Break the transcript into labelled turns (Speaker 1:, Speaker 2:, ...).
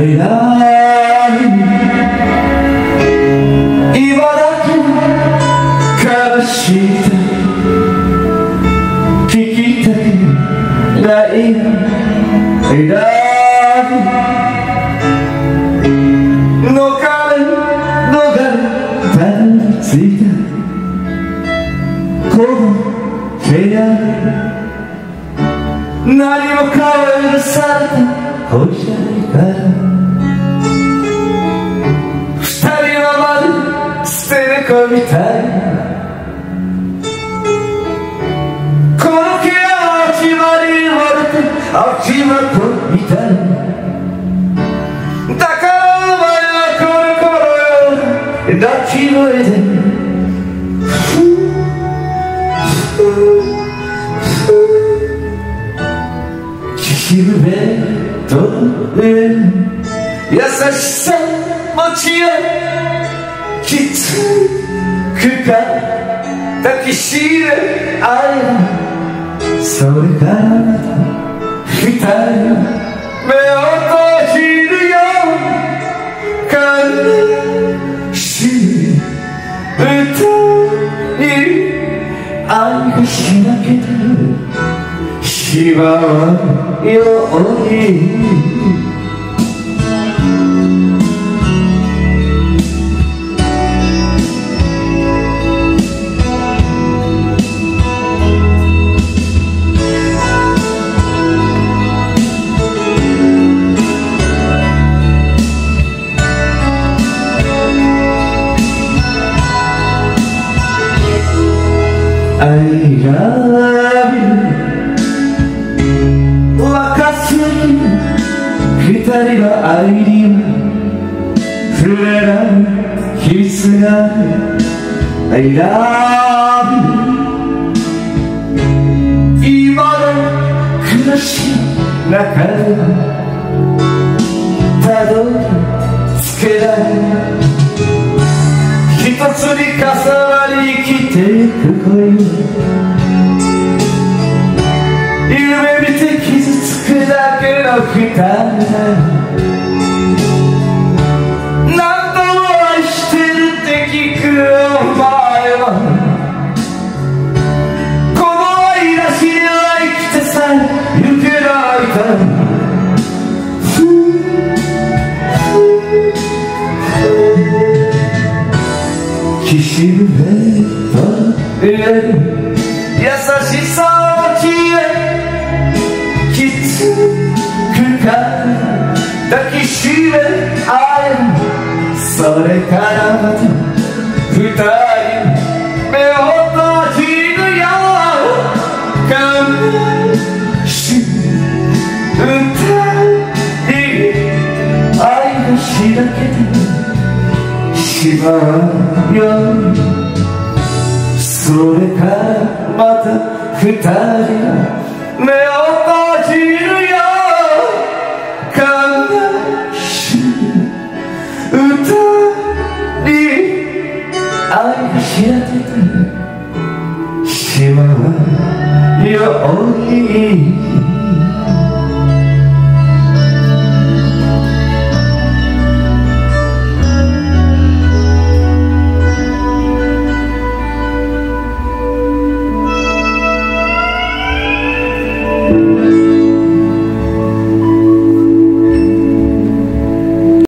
Speaker 1: りない今だけ悲しい聞きたくない逃れたどり着いたこの部屋何もかも許された恋じゃないから二人はまる捨て猫みたいこの部屋は決まり割れて秋箱みたいだからお前はこの頃よ泣き声で岸辺と上優しさ持ちよきつくか抱きしめ合えそれからまた二人目を閉じるよ悲しい歌に愛がしなけてしまうようにI love you 若すぎ二人の愛には触れないキスが I love you 今の暮らしの中でたどり着けない一つに重なり生きていく恋夢見て傷つくだけの二人何度も愛してるって聞くお前はこの愛なしには生きてさえゆけないから岸辺と優しさを消えきつくか抱きしめ合えそれからまた二人目を閉じるよ悲しい歌に愛がしなけてしまうよそれからまた二人目を閉じるよ悲しい歌に愛がしなけてしまうように